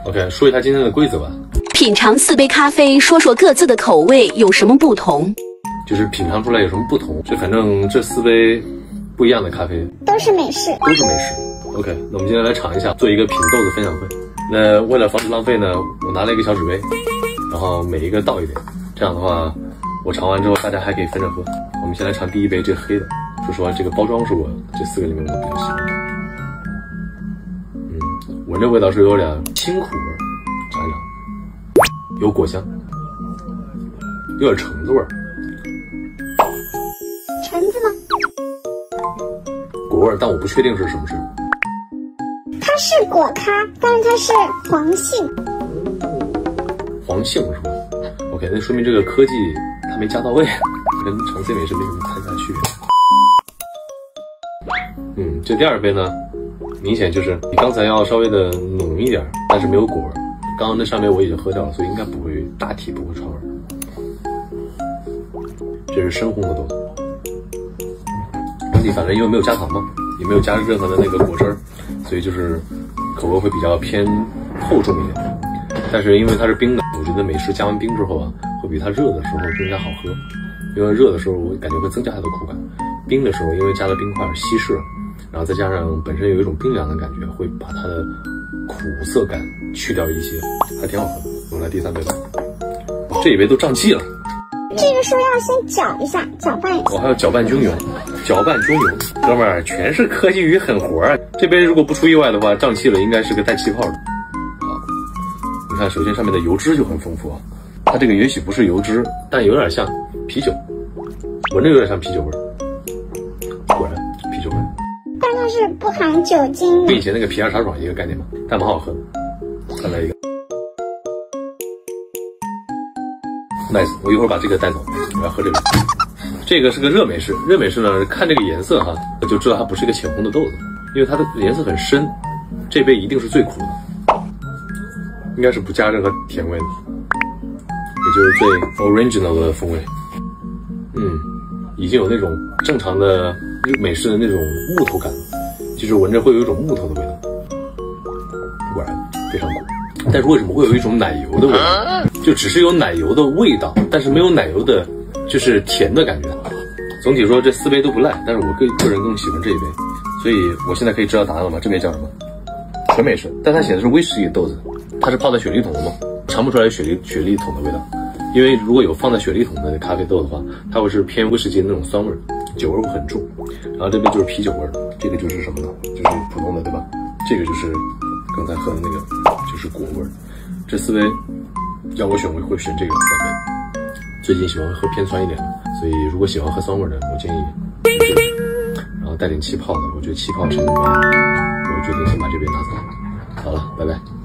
OK， 说一下今天的规则吧。 品尝4杯咖啡，说说各自的口味有什么不同。 就是品尝出来有什么不同，就反正这4杯不一样的咖啡都是美式， 都是美式。OK， 那我们今天来尝一下，做一个品豆子分享会。那为了防止浪费呢，我拿了一个小纸杯，然后每一个倒一点，这样的话，我尝完之后大家还可以分着喝。我们先来尝第一杯，这黑的。说实话，这个包装是我这4个里面我比较喜欢的。闻着味道是有点清苦味，尝一尝，有果香，有点橙子味儿。 橙子吗？ 果味儿，但我不确定是什么是。 它是果咖，但是它是黄杏。 黄杏是吧 ？OK， 那说明这个科技它没加到位，跟常 C 美式没什么太大区别。这第2杯呢，明显就是比刚才要稍微的浓一点，但是没有果味。刚刚那上面我已经喝掉了，所以应该不会，大体不会串味。这是深红的豆子，整体反正因为没有加糖嘛，也没有加任何的那个果汁儿，所以就是口味会比较偏厚重一点。但是因为它是冰的，我觉得美式加完冰之后啊，会比它热的时候更加好喝。因为热的时候我感觉会增加它的苦感，冰的时候因为加了冰块稀释了，然后再加上本身有一种冰凉的感觉，会把它的苦涩感去掉一些，还挺好喝的。我们来第3杯吧，这一杯都胀气了。 这个是不是要先搅一下，搅拌一下？ 我还要搅拌均匀，搅拌均匀。哥们儿，全是科技与狠活啊！这杯如果不出意外的话，胀气了应该是个带气泡的。好，你看，首先上面的油脂就很丰富啊，它这个也许不是油脂，但有点像啤酒，闻着有点像啤酒味儿。果然啤酒味儿， 但它是不含酒精的， 跟以前那个皮尔茶爽一个概念嘛，但蛮好喝的。再来一个 ，nice！ 我一会儿把这个带走，我要喝这个。这个是个热美式，热美式呢，看这个颜色哈，就知道它不是一个浅红的豆子，因为它的颜色很深。这杯一定是最苦的，应该是不加任何甜味的，也就是最 original 的风味。已经有那种正常的美式的那种木头感了，就是闻着会有一种木头的味道。果然非常苦，但是为什么会有一种奶油的味道？就只是有奶油的味道，但是没有奶油的，就是甜的感觉。总体说这4杯都不赖，但是我个人更喜欢这一杯，所以我现在可以知道答案了吗？这杯叫什么？纯美式，但它写的是威士忌豆子，它是泡在雪莉桶的吗？尝不出来雪莉桶的味道。因为如果有放在雪莉桶的咖啡豆的话，它会是偏威士忌的那种酸味，酒味会很重。然后这边就是啤酒味，这个就是什么呢？就是普通的，对吧？这个就是刚才喝的那个，就是果味。这4杯要我选，我会选这个3杯。最近喜欢喝偏酸一点的，所以如果喜欢喝酸味的，我建议选这个。然后带点气泡的，我觉得气泡是我决定先把这杯拿走。好了，拜拜。